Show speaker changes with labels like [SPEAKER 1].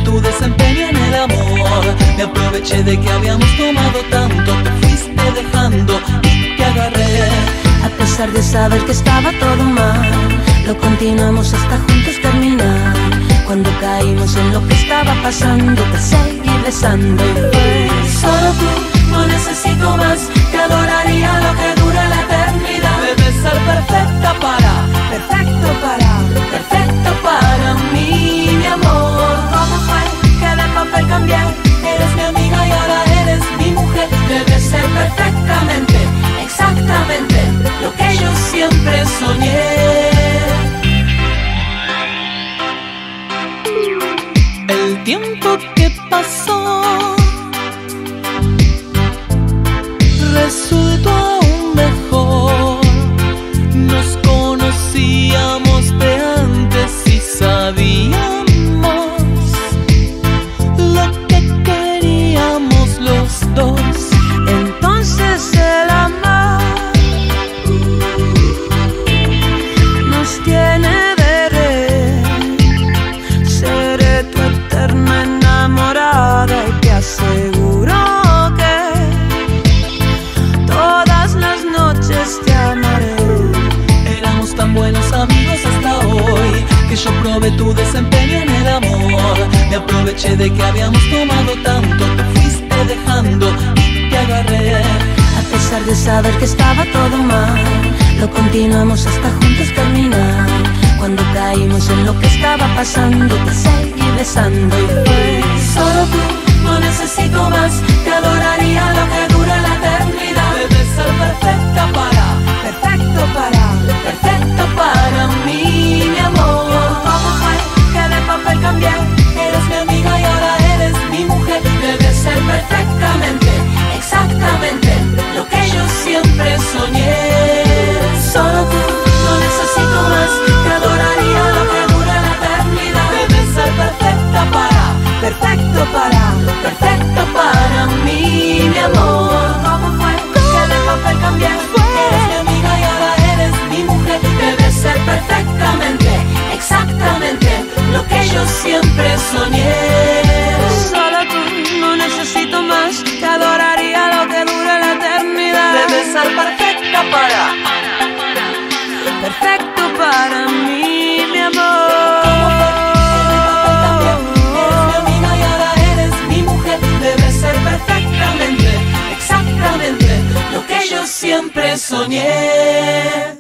[SPEAKER 1] tu desempeño en el amor. Me aproveché de que habíamos tomado tanto, te fuiste dejando y te agarré.
[SPEAKER 2] A pesar de saber que estaba todo mal, lo continuamos hasta juntos terminar. Cuando caímos en lo que estaba pasando, te seguí besando y fue
[SPEAKER 1] solo tú, no necesito más. Te adoraría lo que dure la eternidad. Debes ser perfecta para, perfecto para mí, mi amor.
[SPEAKER 2] ¿Cómo fue que de papel cambié?
[SPEAKER 1] Eres mi amiga y ahora eres mi mujer. Debes ser perfectamente, exactamente lo que yo siempre soñé. El tiempo que pasó resultó aún mejor. Nos conocíamos de antes y sabíamos lo que queríamos los dos.
[SPEAKER 2] Entonces el amor nos tiene de red. Seré tu eterna enamorada y te aseguro
[SPEAKER 1] buenos amigos hasta hoy, que yo probé tu desempeño en el amor. Me aproveché de que habíamos tomado tanto, te fuiste dejando y te agarré.
[SPEAKER 2] A pesar de saber que estaba todo mal, lo continuamos hasta juntos terminar. Cuando caímos en lo que estaba pasando, te seguí besando y fue
[SPEAKER 1] solo tú, no necesito más. Te adoraría lo que dure la eternidad. Debes ser perfecta para, perfecto para mí, mi amor.
[SPEAKER 2] ¿Cómo fue que de papel cambié?
[SPEAKER 1] Eres mi amiga y ahora eres mi mujer. Debes ser perfectamente, exactamente lo que yo siempre soñé. Solo tú, no necesito más. Te adoraría lo que dure la eternidad. Debes ser perfecta para, perfecto para mí, mi amor.
[SPEAKER 2] ¿Cómo fue que de papel cambié?
[SPEAKER 1] Eres mi amiga y ahora eres mi mujer. Debes ser perfectamente, exactamente lo que yo siempre soñé.
[SPEAKER 2] Solo tú, no necesito más. Te adoraría lo que dure la eternidad.
[SPEAKER 1] Debes ser perfecta para,
[SPEAKER 2] perfecto para mí, mi amor.
[SPEAKER 1] ¿Cómo fue que de papel cambié? Eres mi amiga y ahora eres mi mujer. Debes ser perfectamente, exactamente lo que yo siempre soñé.